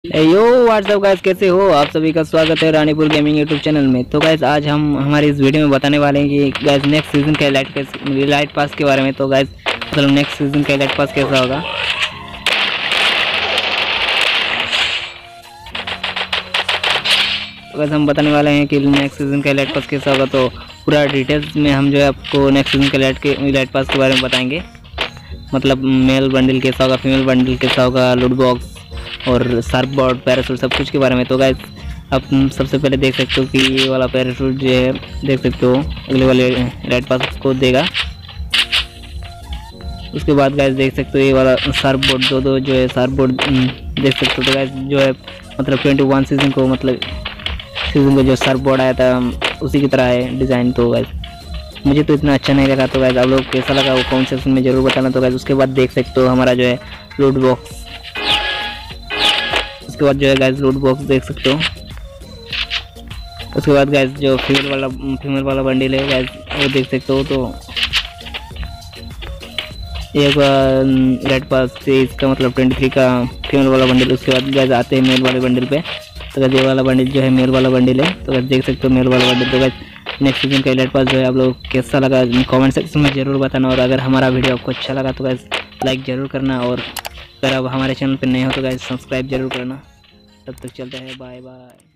यो WhatsApp guys, कैसे हो आप सभी का स्वागत है रानीपुर गेमिंग यूट्यूब चैनल में। तो गाइस आज हम हमारी इस वीडियो में बताने वाले हैं कि गाइस नेक्स्ट सीजन के लाइट पास के बारे में। तो गाइस मतलब नेक्स्ट सीजन का लाइट पास कैसा होगा, तो गाइस हम बताने वाले हैं कि नेक्स्ट सीजन का लाइट पास कैसा होगा। तो पूरा डिटेल्स में हम जो है आपको नेक्स्ट सीजन के लाइट पास के बारे में बताएंगे। मतलब मेल बंडल कैसा होगा, फीमेल बंडल कैसा होगा, लूट बॉक्स और सर्फ बोर्ड, पैराशूट, सब कुछ के बारे में। तो गाइस आप सबसे पहले देख सकते हो कि ये वाला पैराशूट जो है देख सकते हो अगले वाले लाइट पास को देगा। उसके बाद गाइस देख सकते हो ये वाला सर्फ बोर्ड दो जो है सर्फ बोर्ड देख सकते हो। तो गाइस जो है मतलब 21 सीजन को मतलब सीजन को जो सर्फ बोर्ड आया था उसी की तरह है डिज़ाइन। तो गाइस मुझे तो इतना अच्छा नहीं लगा। तो गाइस आप लोग कैसा लगा वो कमेंट सेक्शन में ज़रूर बताना। तो गाइस उसके बाद देख सकते हो हमारा जो है लूट बॉक्स, उसके बाद जो है गाइस लूट बॉक्स देख सकते हो। उसके बाद गाइस जो फीमेल वाला बंडल है गाइस वो देख सकते हो। तो एक रेड पास से इसका मतलब 23 का फीमेल वाला बंडल। उसके बाद गाइस आते हैं मेल वाले बंडल पे। तो गाइस ये वाला बंडल जो है मेल वाला बंडल है। तो गाइस देख सकते हो मेल वाला बंडल। तो गाइस नेक्स्ट सीजन का लाइट पास जो है आप लोग कैसा लगा कमेंट सेक्शन में ज़रूर बताना। और अगर हमारा वीडियो आपको अच्छा लगा तो गाइस लाइक ज़रूर करना, और अगर आप हमारे चैनल पर नए हो तो गाइस सब्सक्राइब जरूर करना। तब तक चलता है, बाय बाय।